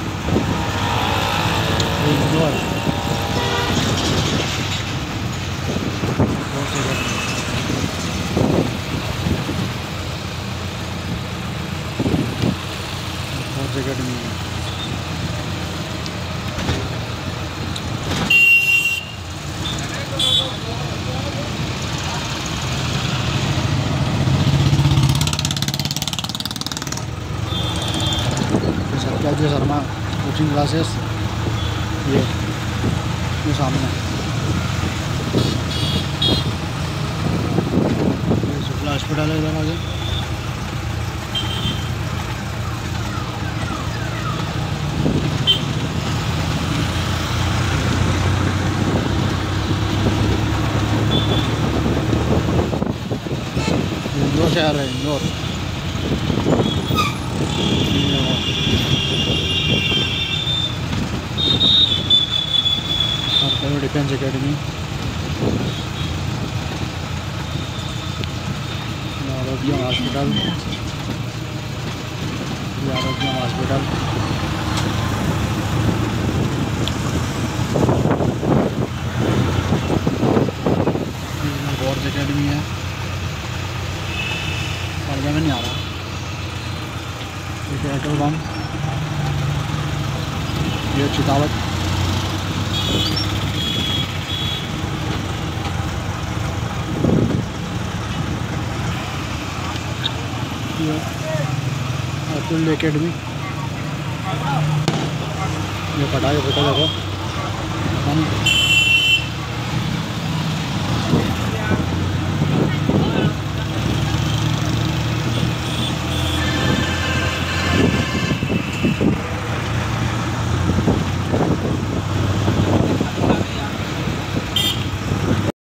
Academy है। सत्याजी Sharma coaching classes ये सामने शुक्ला हॉस्पिटल है इधर आगे। इंदौर शहर है, Indore. Defence academy, Arogya hospital, Arogya hospital, force academy है। पढ़ने में नहीं आ रहा। ये पेट्रोल पम्प, ये चितावत, अतुल अकेडमी, ये पढ़ाई फोटो देखो।